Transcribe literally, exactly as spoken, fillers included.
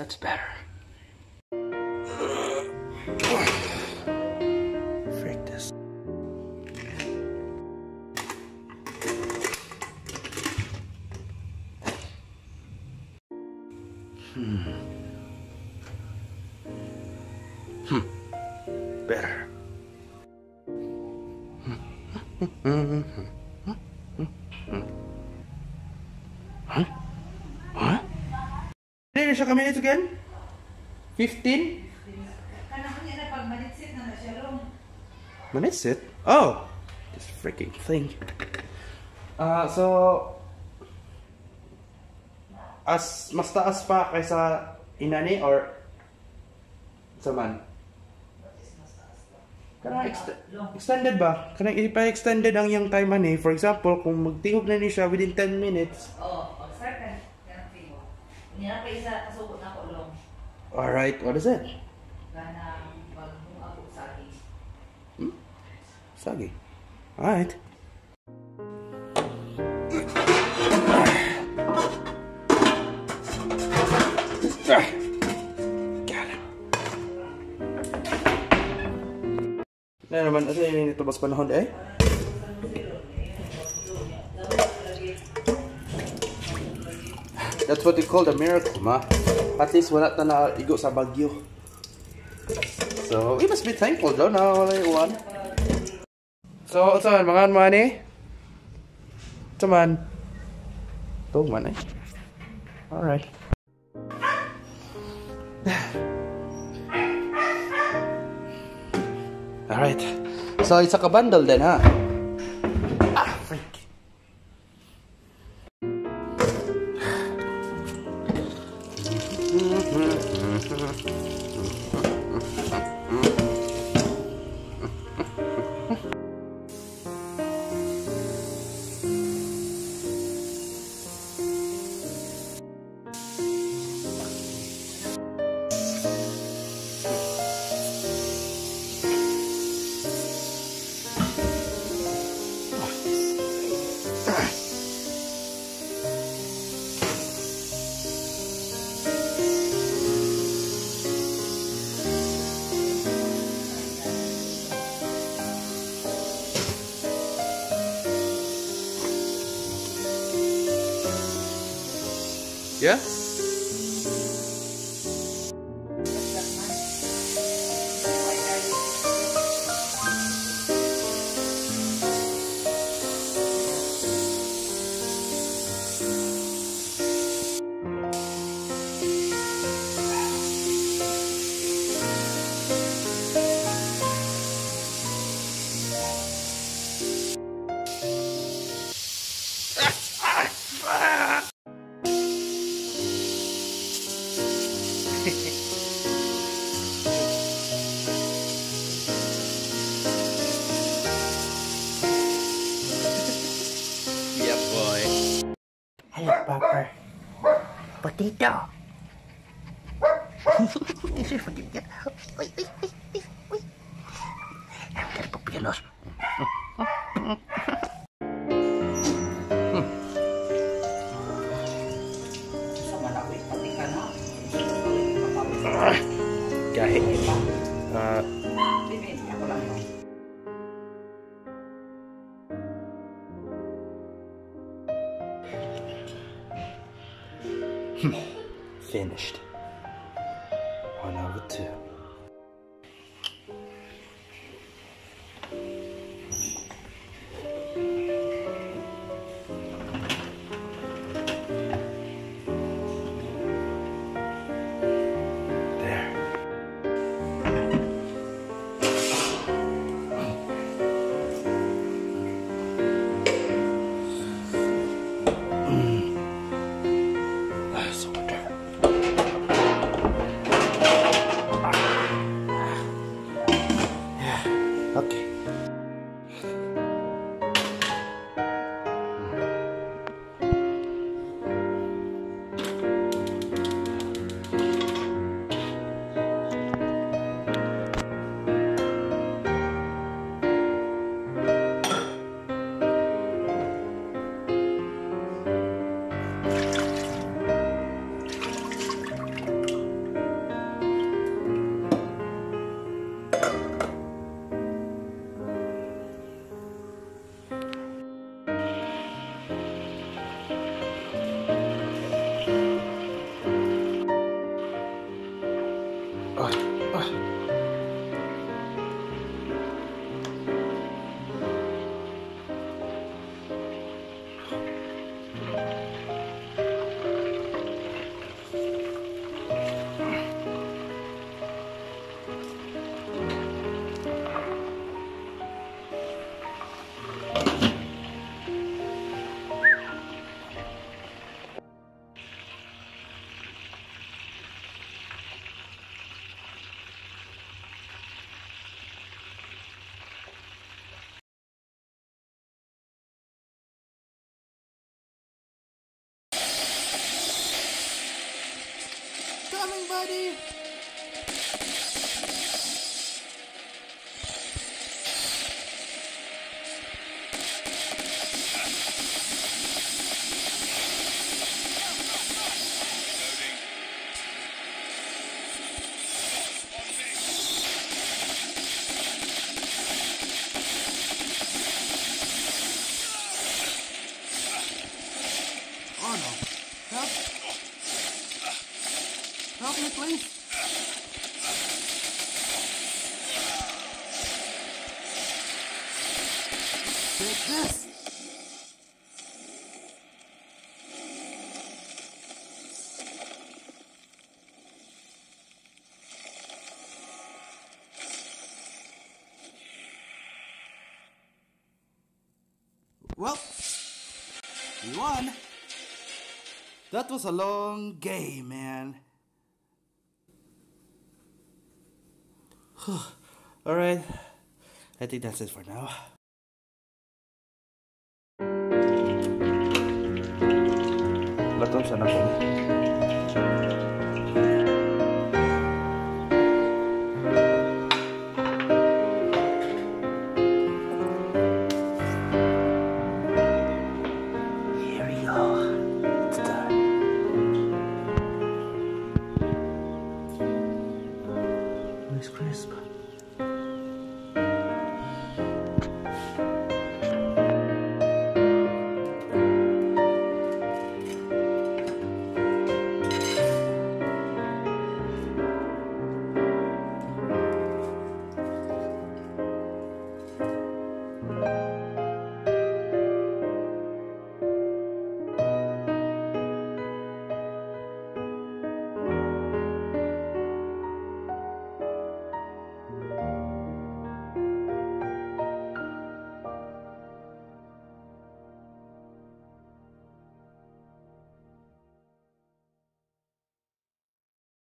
That's better. Frick this. Hmm. Hmm. Better. Huh? Huh? Did siya kami ito again? fifteen? Manitsit? Oh! This freaking thing. Uh, so... As, mas taas pa kaysa inani or... Saman? Kanang ext extended ba? Kanang ipa-extended ang yung time ani. For example, kung magtingog na ni siya within ten minutes. Oo, oh, start ka. Kanang tingog. Niya pa isa kasubot na ko long. Alright, what is it? Kanang pag-ako sagi. Hmm? Sagi. Alright. Na naman, ito yung ito bas panahon eh? That's what they call the miracle, ma. At least wala na naigo sa bagyo. So, we must be thankful though na wala yung uwan. So, ito man, mga man eh? Ito man. Ito man eh. Alright. Alright. So, it's a kabundle then, ha? Ah, freak. Yeah? Yeah, boy. Hello, Papa. Potato. This is potato. Wait, wait, wait, wait, wait. I'm gonna put pianos. Kahit. Uh, Finished. One over two. Coming, buddy! Oh no. Help! Help me, please! Take this! Well, we won! That was a long game, man. Alright, I think that's it for now. Latom sana ko. Here we go. It's done. It's crisp.